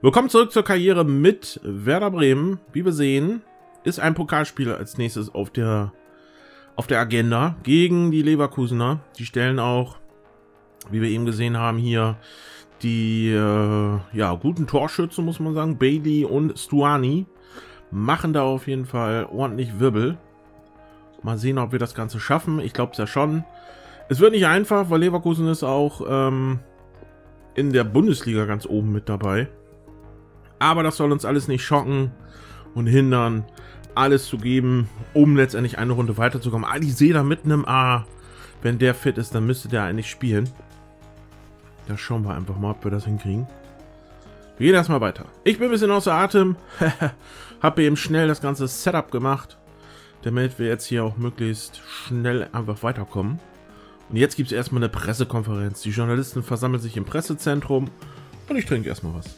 Willkommen zurück zur Karriere mit Werder Bremen. Wie wir sehen, ist ein Pokalspiel als nächstes auf der Agenda gegen die Leverkusener. Die stellen auch, wie wir eben gesehen haben, hier die guten Torschützen, muss man sagen. Bailey und Stuani machen da auf jeden Fall ordentlich Wirbel. Mal sehen, ob wir das Ganze schaffen. Ich glaube es ja schon. Es wird nicht einfach, weil Leverkusen ist auch in der Bundesliga ganz oben mit dabei. Aber das soll uns alles nicht schocken und hindern, alles zu geben, um letztendlich eine Runde weiterzukommen. Alizé da mit einem A. Wenn der fit ist, dann müsste der eigentlich spielen. Da schauen wir einfach mal, ob wir das hinkriegen. Wir gehen erstmal weiter. Ich bin ein bisschen außer Atem. Habe eben schnell das ganze Setup gemacht, damit wir jetzt hier auch möglichst schnell einfach weiterkommen. Und jetzt gibt es erstmal eine Pressekonferenz. Die Journalisten versammeln sich im Pressezentrum und ich trinke erstmal was.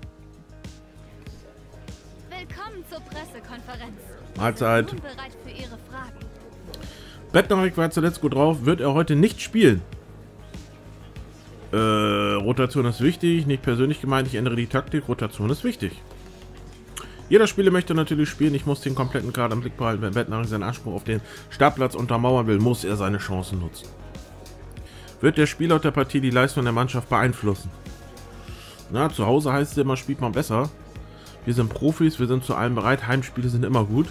Willkommen zur Pressekonferenz. Mahlzeit. Nun bereit für Ihre Fragen. Bednarek war zuletzt gut drauf, wird er heute nicht spielen. Rotation ist wichtig, nicht persönlich gemeint, ich ändere die Taktik, Rotation ist wichtig. Jeder Spieler möchte natürlich spielen, ich muss den kompletten Kader im Blick behalten. Wenn Bednarek seinen Anspruch auf den Startplatz untermauern will, muss er seine Chancen nutzen. Wird der Spieler der Partie die Leistung der Mannschaft beeinflussen? Na, zu Hause heißt es immer, spielt man besser. Wir sind Profis, wir sind zu allem bereit. Heimspiele sind immer gut.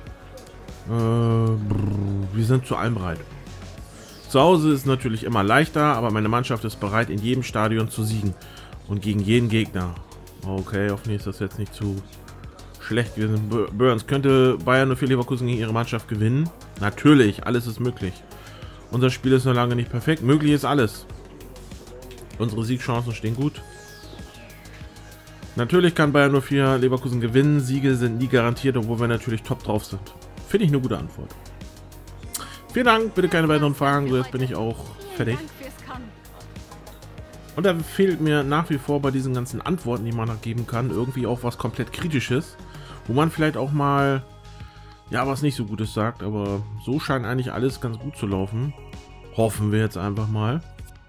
Wir sind zu allem bereit. Zu Hause ist natürlich immer leichter, aber meine Mannschaft ist bereit, in jedem Stadion zu siegen. Und gegen jeden Gegner. Okay, hoffentlich ist das jetzt nicht zu schlecht gewesen. Burns, könnte Bayern nur für Leverkusen gegen ihre Mannschaft gewinnen? Natürlich, alles ist möglich. Unser Spiel ist noch lange nicht perfekt. Möglich ist alles. Unsere Siegchancen stehen gut. Natürlich kann Bayern nur für Leverkusen gewinnen. Siege sind nie garantiert, obwohl wir natürlich top drauf sind. Finde ich eine gute Antwort. Vielen Dank, bitte keine weiteren Fragen. So, jetzt bin ich auch fertig. Und da fehlt mir nach wie vor bei diesen ganzen Antworten, die man noch geben kann, irgendwie auch was komplett Kritisches. Wo man vielleicht auch mal, ja, was nicht so Gutes sagt. Aber so scheint eigentlich alles ganz gut zu laufen. Hoffen wir jetzt einfach mal.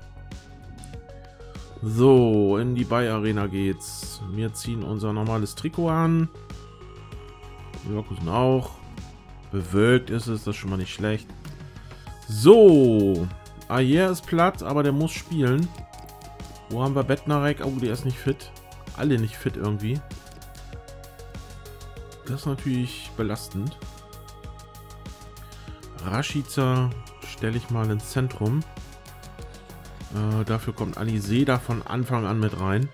So, in die Bay-Arena geht's. Wir ziehen unser normales Trikot an. Leverkusen auch. Bewölkt ist es, das ist schon mal nicht schlecht. So, Ayer ist platt, aber der muss spielen. Wo haben wir Bednarek? Oh, der ist nicht fit. Alle nicht fit irgendwie. Das ist natürlich belastend. Rashica stelle ich mal ins Zentrum. Dafür kommt Alizé da von Anfang an mit rein.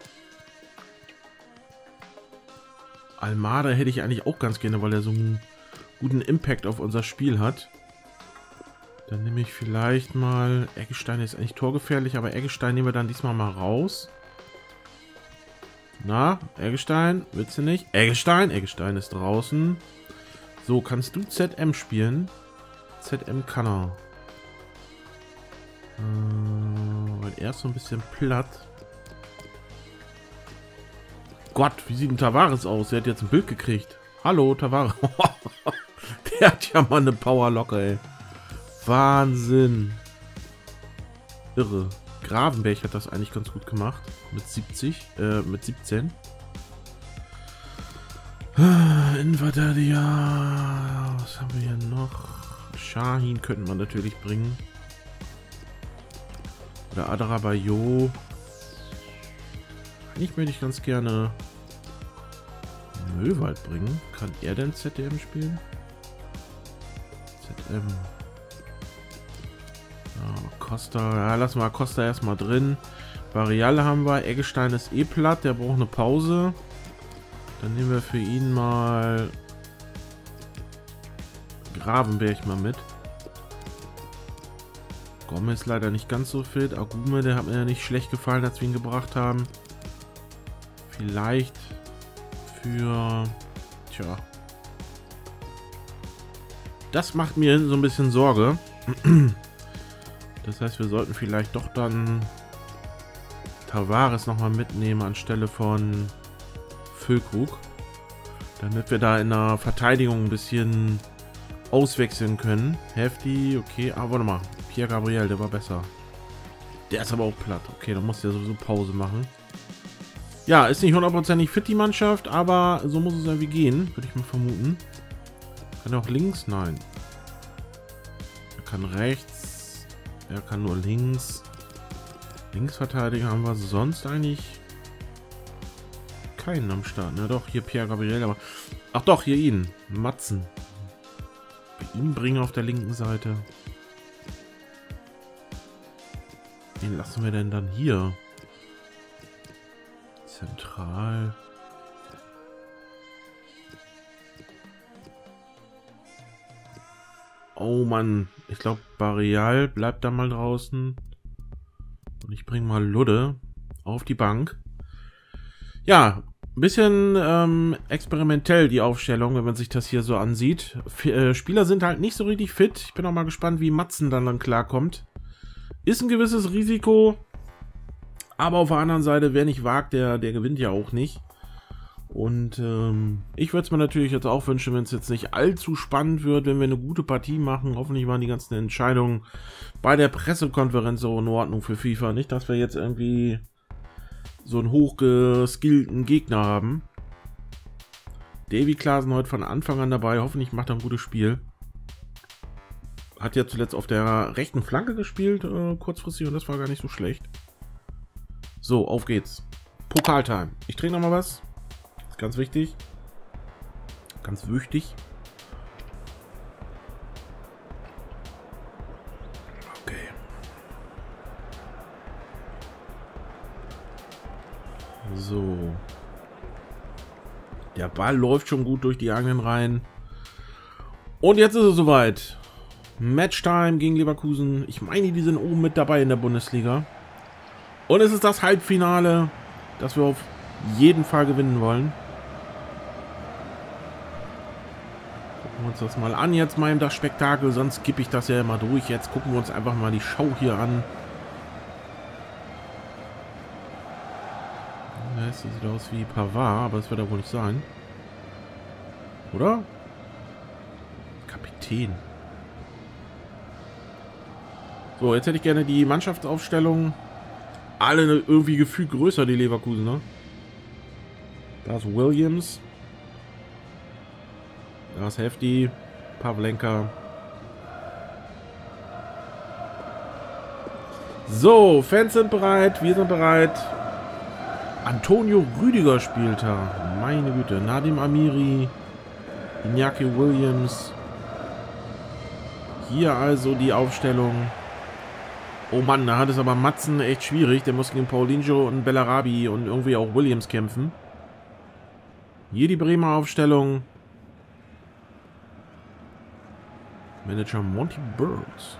Almada hätte ich eigentlich auch ganz gerne, weil er so einen guten Impact auf unser Spiel hat. Dann nehme ich vielleicht mal... Eggestein ist eigentlich torgefährlich, aber Eggestein nehmen wir dann diesmal mal raus. Na, Eggestein, willst du nicht? Eggestein ist draußen. So, kannst du ZM spielen? ZM kann er. Weil er ist so ein bisschen platt. Gott, wie sieht ein Tavares aus? Er hat jetzt ein Bild gekriegt. Hallo, Tavares. Der hat ja mal eine Powerlocke, ey. Wahnsinn. Irre. Gravenberg hat das eigentlich ganz gut gemacht. Mit 17. Innenverteidiger. Was haben wir hier noch? Shahin könnten wir natürlich bringen. Oder Adrabayo. Eigentlich möchte ich ganz gerne Möwald bringen. Kann er denn ZDM spielen? ZM. Ja, Costa. Ja, lassen wir Costa erstmal drin. Variale haben wir. Eggestein ist eh platt. Der braucht eine Pause. Dann nehmen wir für ihn mal Gravenberg mal mit. Gomez leider nicht ganz so fit. Agume, der hat mir ja nicht schlecht gefallen, als wir ihn gebracht haben. Vielleicht für... Tja. Das macht mir so ein bisschen Sorge. Das heißt, wir sollten vielleicht doch dann Tavares nochmal mitnehmen anstelle von Füllkrug. Damit wir da in der Verteidigung ein bisschen auswechseln können. Hefti, okay. Ah, warte mal. Pierre Gabriel, der war besser. Der ist aber auch platt. Okay, dann muss der sowieso Pause machen. Ja, ist nicht hundertprozentig fit, die Mannschaft, aber so muss es irgendwie gehen, würde ich mal vermuten. Kann er auch links? Nein. Er kann rechts. Er kann nur links. Linksverteidiger haben wir sonst eigentlich keinen am Start. Ne, doch, hier Pierre Gabriel, aber... Ach doch, hier ihn. Matzen. Bei ihm bringen auf der linken Seite. Wen lassen wir denn dann hier? Zentral. Oh Mann, ich glaube Barreal bleibt da mal draußen. Und ich bringe mal Ludde auf die Bank. Ja, ein bisschen experimentell die Aufstellung, wenn man sich das hier so ansieht. Spieler sind halt nicht so richtig fit. Ich bin auch mal gespannt, wie Matzen dann klarkommt. Ist ein gewisses Risiko. Aber auf der anderen Seite, wer nicht wagt, der gewinnt ja auch nicht. Und ich würde es mir natürlich jetzt auch wünschen, wenn es jetzt nicht allzu spannend wird, wenn wir eine gute Partie machen. Hoffentlich waren die ganzen Entscheidungen bei der Pressekonferenz so in Ordnung für FIFA. Nicht, dass wir jetzt irgendwie so einen hochgeskillten Gegner haben. Davy Klaasen heute von Anfang an dabei. Hoffentlich macht er ein gutes Spiel. Hat ja zuletzt auf der rechten Flanke gespielt, kurzfristig, und das war gar nicht so schlecht. So, auf geht's. Pokaltime. Ich trinke noch mal was. Ist ganz wichtig. Ganz wichtig. Okay. So. Der Ball läuft schon gut durch die eigenen Reihen. Und jetzt ist es soweit. Matchtime gegen Leverkusen. Ich meine, die sind oben mit dabei in der Bundesliga. Und es ist das Halbfinale, das wir auf jeden Fall gewinnen wollen. Gucken wir uns das mal an jetzt mal in das Spektakel, sonst skippe ich das ja immer durch. Jetzt gucken wir uns einfach mal die Show hier an. Ja, es sieht aus wie Pavard, aber das wird er wohl nicht sein. Oder? Kapitän. So, jetzt hätte ich gerne die Mannschaftsaufstellung. Alle irgendwie gefühlt größer, die Leverkusen, ne? Da ist Williams. Da ist Hefti. Pavlenka. So, Fans sind bereit. Wir sind bereit. Antonio Rüdiger spielt da. Meine Güte. Nadim Amiri. Iñaki Williams. Hier also die Aufstellung. Oh Mann, da hat es aber Matzen echt schwierig. Der muss gegen Paulinho und Bellarabi und irgendwie auch Williams kämpfen. Hier die Bremer Aufstellung. Manager Monty Birds.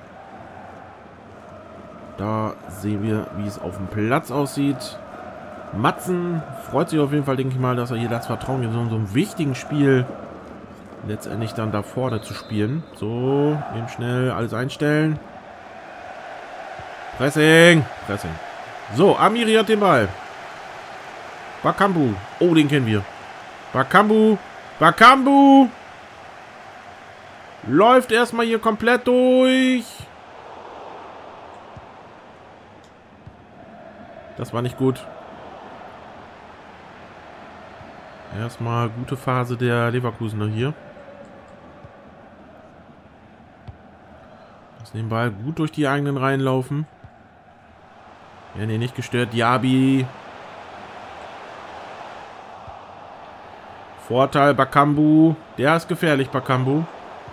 Da sehen wir, wie es auf dem Platz aussieht. Matzen freut sich auf jeden Fall, denke ich mal, dass er hier das Vertrauen in so einem wichtigen Spiel letztendlich dann da vorne zu spielen. So, eben schnell alles einstellen. Pressing. Pressing. So, Amiri hat den Ball. Bakambu. Oh, den kennen wir. Bakambu. Bakambu. Läuft erstmal hier komplett durch. Das war nicht gut. Erstmal gute Phase der Leverkusener hier. Lassen den Ball gut durch die eigenen Reihen laufen. Werden hier nicht gestört. Diaby. Vorteil Bakambu. Der ist gefährlich, Bakambu.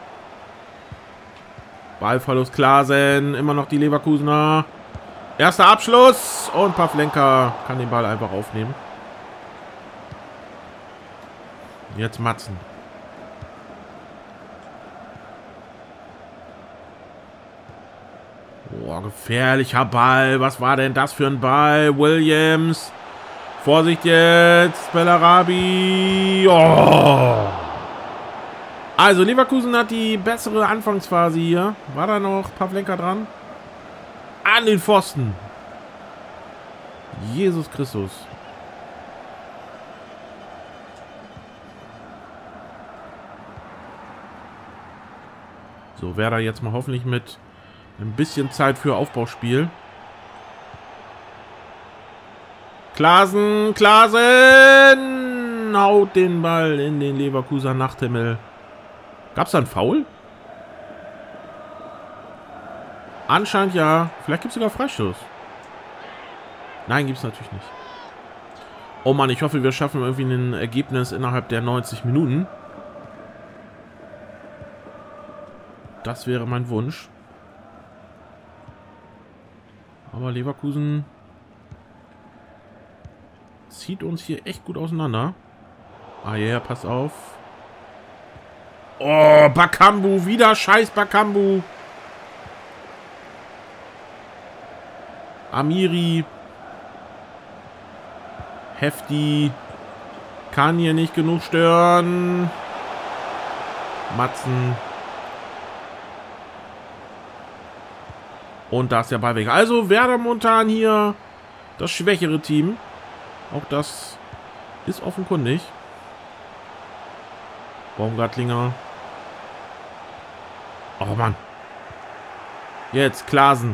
Ballverlust Klaasen. Immer noch die Leverkusener. Erster Abschluss. Und Pavlenka kann den Ball einfach aufnehmen. Jetzt Matzen. Boah, gefährlicher Ball. Was war denn das für ein Ball? Williams. Vorsicht jetzt. Bellarabi. Oh. Also, Leverkusen hat die bessere Anfangsphase hier. War da noch Pavlenka dran? An den Pfosten. Jesus Christus. So, Werder jetzt mal hoffentlich mit ein bisschen Zeit für Aufbauspiel. Klaasen haut den Ball in den Leverkusener Nachthimmel. Gab's da einen Foul? Anscheinend ja. Vielleicht gibt es sogar Freistoß. Nein, gibt es natürlich nicht. Oh Mann, ich hoffe, wir schaffen irgendwie ein Ergebnis innerhalb der 90 Minuten. Das wäre mein Wunsch. Aber Leverkusen zieht uns hier echt gut auseinander. Ah ja, yeah, pass auf. Oh, Bakambu, wieder scheiß Bakambu. Amiri. Hefti. Kann hier nicht genug stören. Matzen. Und da ist der Ball weg. Also Werder momentan hier das schwächere Team. Auch das ist offenkundig. Baumgartlinger. Oh Mann. Jetzt Klaasen.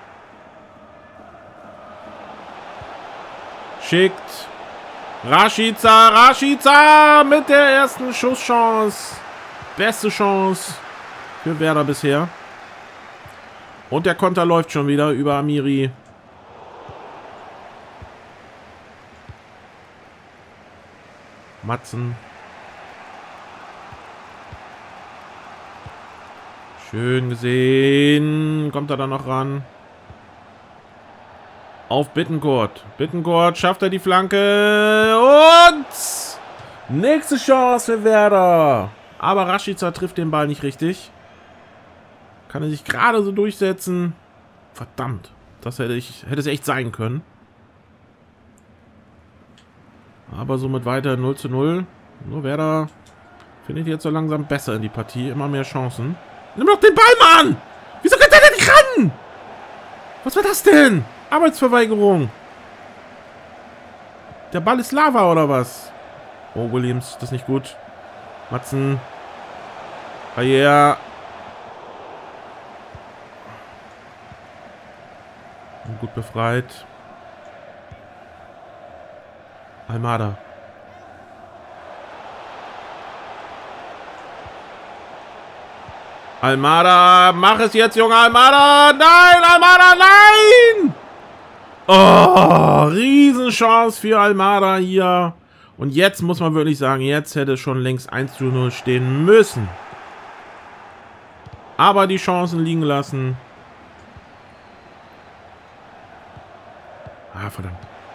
Schickt. Rashica mit der ersten Schusschance. Beste Chance für Werder bisher. Und der Konter läuft schon wieder über Amiri. Matzen. Schön gesehen. Kommt er da noch ran? Auf Bittencourt. Bittencourt schafft er die Flanke. Und nächste Chance für Werder. Aber Rashica trifft den Ball nicht richtig. Kann er sich gerade so durchsetzen. Verdammt. Das hätte es echt sein können. Aber somit weiter 0:0. Nur Werder findet jetzt so langsam besser in die Partie. Immer mehr Chancen. Nimm doch den Ball, Mann! Wieso geht der denn nicht ran? Was war das denn? Arbeitsverweigerung. Der Ball ist Lava oder was? Oh, Williams, das ist nicht gut. Matzen. Barriere. Gut befreit. Almada. Almada, mach es jetzt, Junge Almada! Nein, Almada, nein! Oh, Riesenchance für Almada hier. Und jetzt muss man wirklich sagen, jetzt hätte es schon längst 1:0 stehen müssen. Aber die Chancen liegen lassen. Ah, verdammt.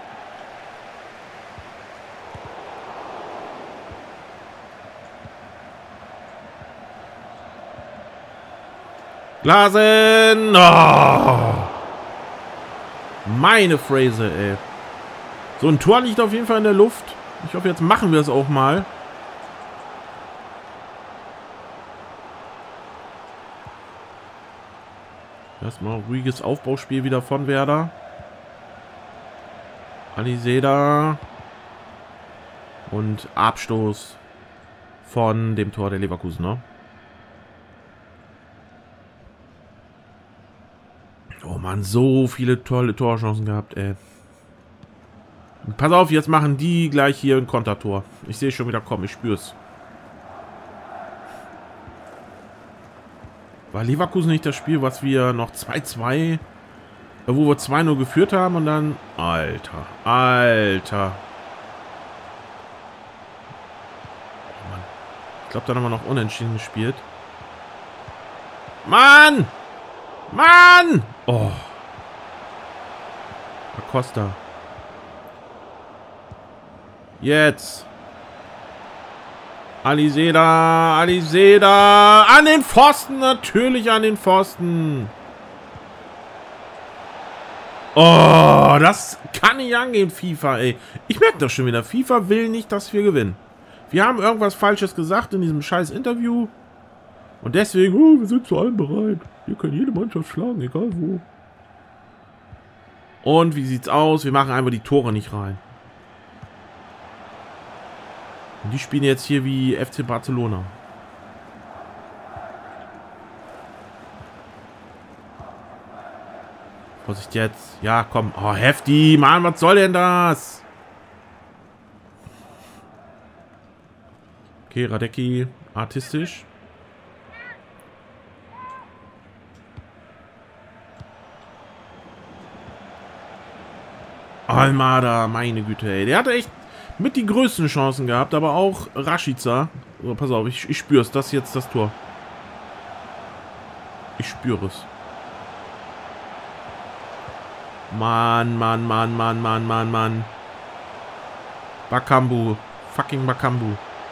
Klaasen! Oh. Meine Phrase, ey. So ein Tor liegt auf jeden Fall in der Luft. Ich hoffe, jetzt machen wir es auch mal. Erstmal ruhiges Aufbauspiel wieder von Werder. Aliseda. Und Abstoß von dem Tor der Leverkusener. Oh Mann, so viele tolle Torchancen gehabt, ey. Pass auf, jetzt machen die gleich hier ein Kontertor. Ich sehe schon wieder kommen, ich spüre es. War Leverkusen nicht das Spiel, was wir noch 2:2, wo wir 2:0 geführt haben und dann... Alter, Alter. Oh Mann. Ich glaube, dann haben wir noch unentschieden gespielt. Mann! Mann! Oh. Acosta. Jetzt. Aliseda. Aliseda. An den Pfosten. Natürlich an den Pfosten. Oh, das kann nicht angehen, FIFA, ey. Ich merke das schon wieder. FIFA will nicht, dass wir gewinnen. Wir haben irgendwas Falsches gesagt in diesem scheiß Interview. Und deswegen, oh, wir sind zu allem bereit. Wir können jede Mannschaft schlagen, egal wo. Und wie sieht's aus? Wir machen einfach die Tore nicht rein. Und die spielen jetzt hier wie FC Barcelona. Vorsicht jetzt. Ja, komm. Oh, heftig. Mann, was soll denn das? Okay, Radecki. Artistisch. Almada, meine Güte, ey. Der hatte echt mit die größten Chancen gehabt, aber auch Rashica. Oh, pass auf, ich spüre es. Das ist jetzt das Tor. Ich spüre es. Mann, Mann, Mann, Mann, Mann, Mann, Mann. Bakambu. Fucking Bakambu.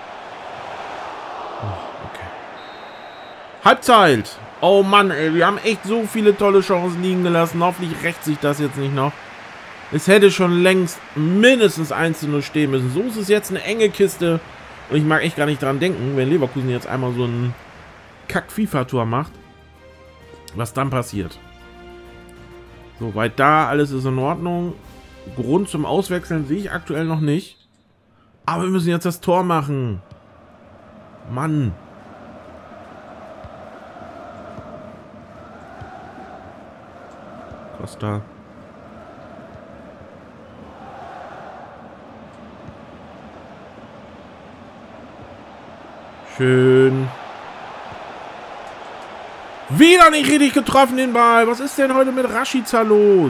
Oh, okay. Halbzeit. Oh Mann, ey. Wir haben echt so viele tolle Chancen liegen gelassen. Hoffentlich rächt sich das jetzt nicht noch. Es hätte schon längst mindestens 1:0 stehen müssen. So ist es jetzt eine enge Kiste. Und ich mag echt gar nicht dran denken, wenn Leverkusen jetzt einmal so ein Kack-FIFA-Tor macht. Was dann passiert. So, weit da, alles ist in Ordnung. Grund zum Auswechseln sehe ich aktuell noch nicht. Aber wir müssen jetzt das Tor machen. Mann. Costa. Schön. Wieder nicht richtig getroffen den Ball. Was ist denn heute mit Rashica los?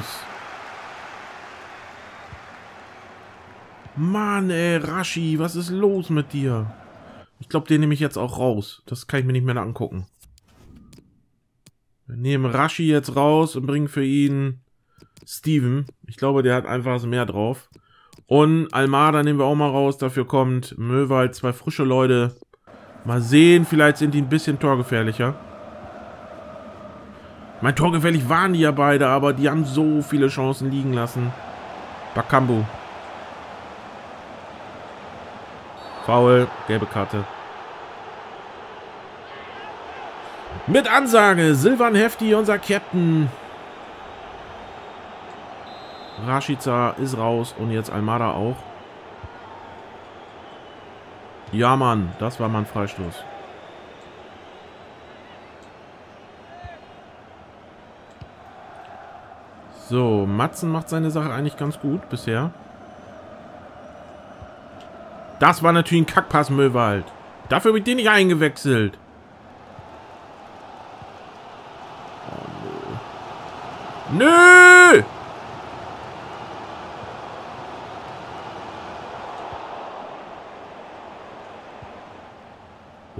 Mann, ey, Rashi, was ist los mit dir? Ich glaube, den nehme ich jetzt auch raus. Das kann ich mir nicht mehr angucken. Wir nehmen Rashi jetzt raus und bringen für ihn Steven. Ich glaube, der hat einfach mehr drauf. Und Almada nehmen wir auch mal raus. Dafür kommt Möwald, 2 frische Leute. Mal sehen, vielleicht sind die ein bisschen torgefährlicher. Mein torgefährlich waren die ja beide, aber die haben so viele Chancen liegen lassen. Bakambu. Foul, gelbe Karte. Mit Ansage, Silvan Hefti, unser Captain. Rashica ist raus und jetzt Almada auch. Ja, Mann, das war mal ein Freistoß. So, Matzen macht seine Sache eigentlich ganz gut bisher. Das war natürlich ein Kackpass, Möwald. Dafür habe ich den nicht eingewechselt. Oh, nö. Nö! Oh.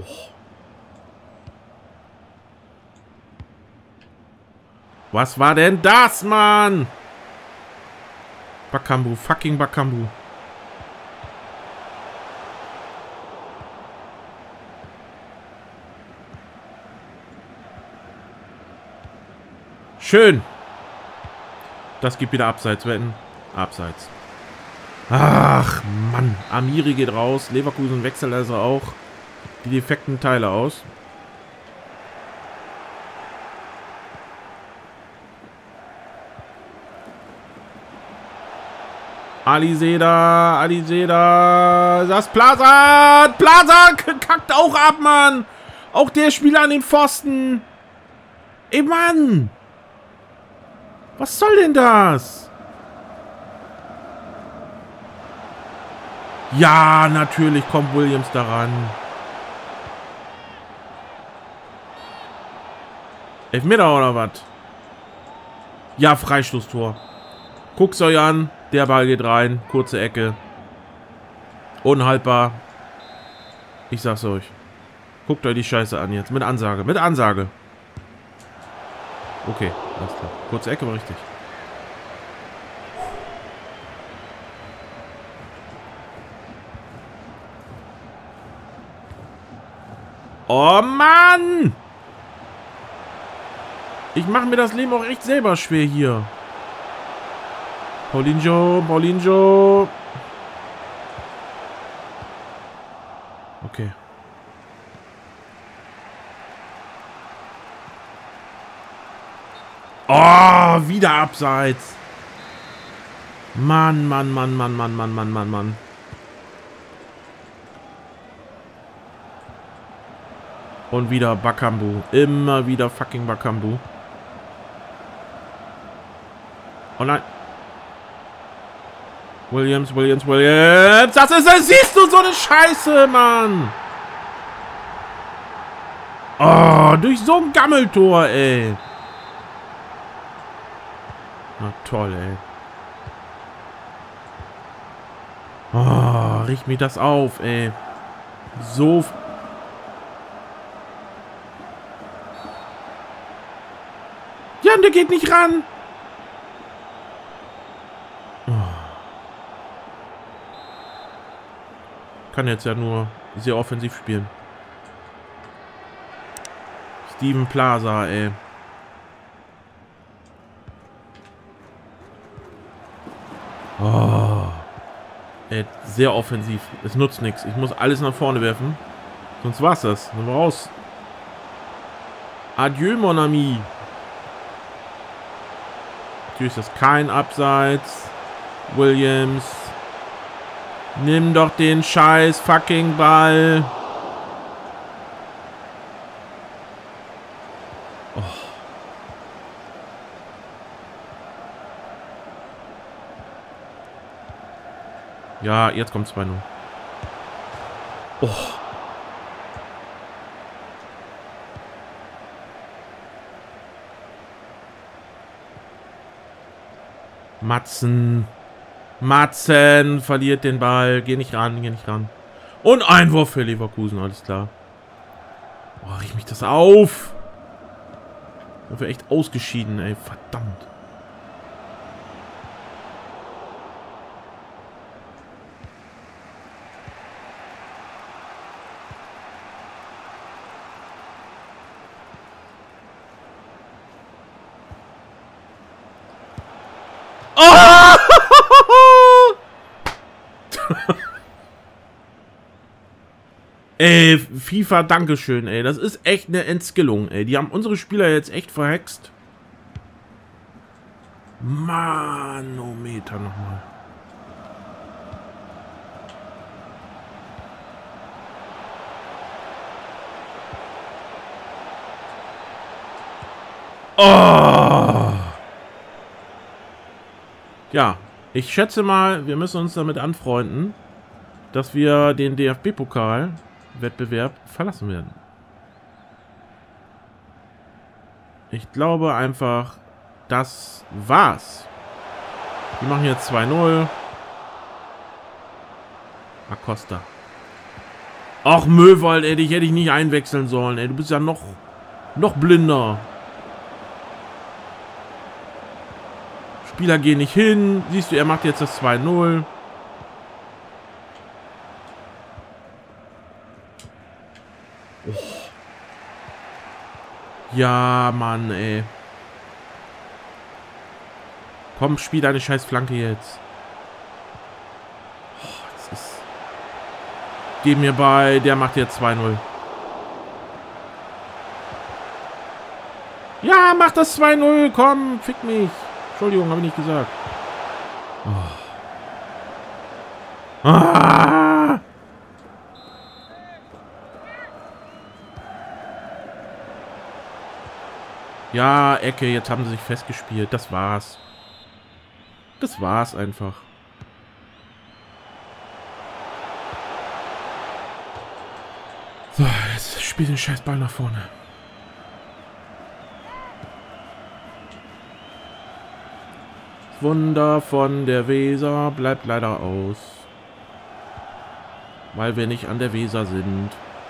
Was war denn das, Mann? Bakambu, fucking Bakambu. Schön. Das gibt wieder Abseits, wetten. Abseits. Ach, Mann. Amiri geht raus. Leverkusen wechselt also auch die defekten Teile aus. Aliseda, Aliseda, das Plaza, kackt auch ab, Mann. Auch der Spieler an den Pfosten. Ey, Mann. Was soll denn das? Ja, natürlich kommt Williams daran. Elfmeter oder was? Ja, Freistoßtor. Guckt's euch an. Der Ball geht rein. Kurze Ecke. Unhaltbar. Ich sag's euch. Guckt euch die Scheiße an jetzt. Mit Ansage. Mit Ansage. Okay, alles klar. Kurze Ecke war richtig. Oh Mann! Ich mache mir das Leben auch echt selber schwer hier. Paulinho, Paulinho. Okay. Oh, wieder Abseits. Mann, Mann, Mann, Mann, Mann, Mann, Mann, Mann, Mann. Und wieder Bakambu. Immer wieder fucking Bakambu. Oh nein. Williams. Das siehst du, so eine Scheiße, Mann. Oh, durch so ein Gammeltor, ey. Na toll, ey. Oh, riecht mich das auf, ey. So... Ja, der geht nicht ran. Oh. Kann jetzt ja nur sehr offensiv spielen. Steven Plaza, ey. Oh. Ey, sehr offensiv. Es nutzt nichts. Ich muss alles nach vorne werfen. Sonst war's das. Dann raus. Adieu, mon ami. Natürlich ist das kein Abseits. Williams. Nimm doch den scheiß fucking Ball. Oh. Ja, jetzt kommt 2-0. Oh. Matzen verliert den Ball. Geh nicht ran. Und Einwurf für Leverkusen, alles klar. Oh, riecht mich das auf. Dafür echt ausgeschieden, ey. Verdammt. Oh! Ey, FIFA, Dankeschön, ey. Das ist echt eine Entskillung, ey. Die haben unsere Spieler jetzt echt verhext. Manometer nochmal. Oh! Ja, ich schätze mal, wir müssen uns damit anfreunden, dass wir den DFB-Pokal-Wettbewerb verlassen werden. Ich glaube einfach, das war's. Wir machen jetzt 2-0. Acosta. Ach, Möwald, ey, dich hätte ich nicht einwechseln sollen, ey. Du bist ja noch blinder. Spieler gehen nicht hin. Siehst du, er macht jetzt das 2-0. Oh. Ja, Mann, ey. Komm, spiel deine scheiß Flanke jetzt. Oh, das ist... Geh mir bei, der macht jetzt 2-0. Ja, mach das 2-0, komm, fick mich. Entschuldigung, habe ich nicht gesagt. Oh. Ah! Ja, Ecke, jetzt haben sie sich festgespielt. Das war's. Das war's einfach. So, jetzt spiel den scheiß Ball nach vorne. Wunder von der Weser bleibt leider aus. Weil wir nicht an der Weser sind.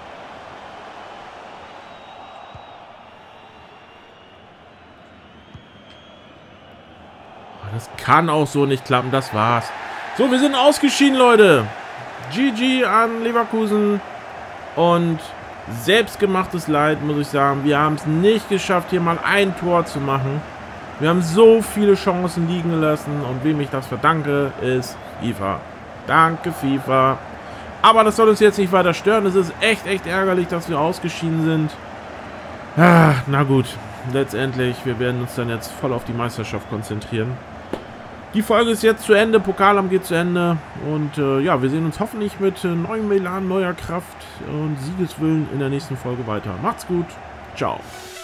Das kann auch so nicht klappen, das war's. So, wir sind ausgeschieden, Leute. GG an Leverkusen. Und selbstgemachtes Leid, muss ich sagen. Wir haben es nicht geschafft, hier mal ein Tor zu machen. Wir haben so viele Chancen liegen gelassen. Und wem ich das verdanke, ist FIFA. Danke, FIFA. Aber das soll uns jetzt nicht weiter stören. Es ist echt ärgerlich, dass wir ausgeschieden sind. Ah, na gut. Letztendlich, wir werden uns dann jetzt voll auf die Meisterschaft konzentrieren. Die Folge ist jetzt zu Ende. Pokalamt geht zu Ende. Und ja, wir sehen uns hoffentlich mit neuem Elan, neuer Kraft und Siegeswillen in der nächsten Folge weiter. Macht's gut. Ciao.